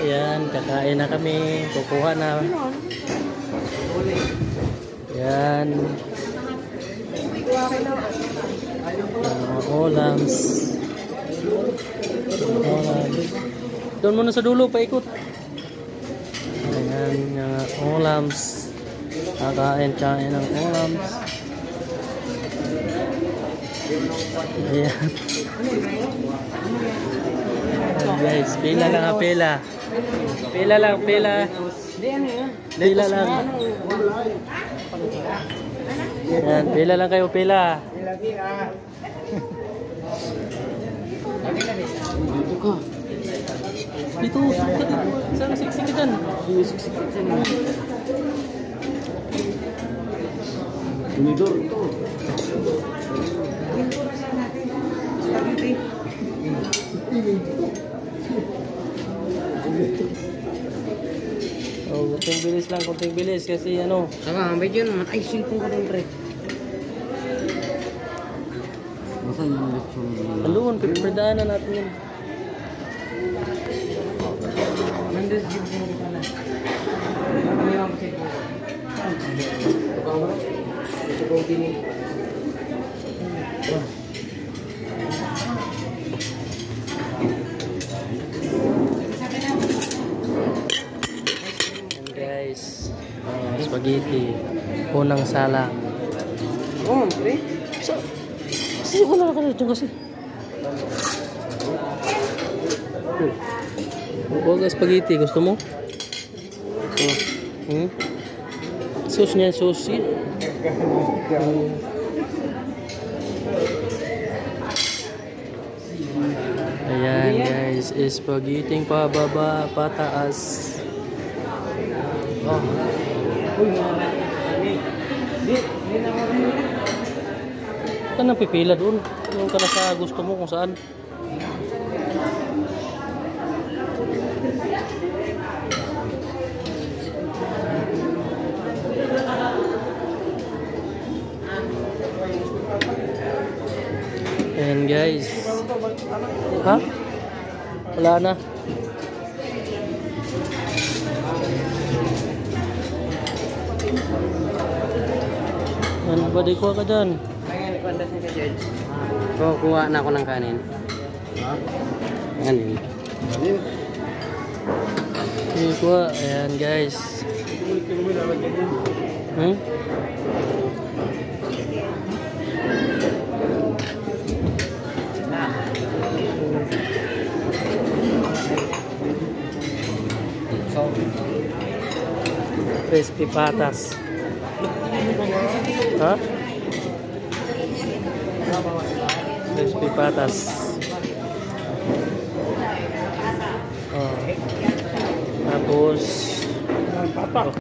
Ayan, kakain na kami. Kukuha na. Ayan. Mga olams. Doon muna sa dulo, paikot. Ayan, mga olams. Kakain ng olams. Ayan. Guys, pila lang ha, pila. Pila lang, pila. Pila lang. Ayan, pila lang kayo, pila. Dito ka. Dito, saan siksik ka dyan? Siksik ka dyan. Unidor ito. Oh, kunting bilis kasi ano. Saka, medyo naman. Ay, silpong ko rin, pre. Nasaan yung lechon? Aluan, piperdaanan natin yun. Nandiyan yung lechon ko pala. Kami lang kasi po. Tukang mo? Ito ko din. Guys, spaghetti, unang sala. Oh, pre? Kasi ko na dyan kasi. Huwag spaghetti, gusto mo? Sauce niya, sauce yun. Ayan guys, spaghetti pababa, pataas. Oh. Ka nang pipila doon. Doon ka na sa gusto mo kung saan. Ayan guys. Ha? Wala na. Ano ba di kuha ka dyan? Kuha na ako ng kanin. Kanin. Di kuha. Ayan guys. Crispy patas. Ha? Crispy patas. Oh. Tapos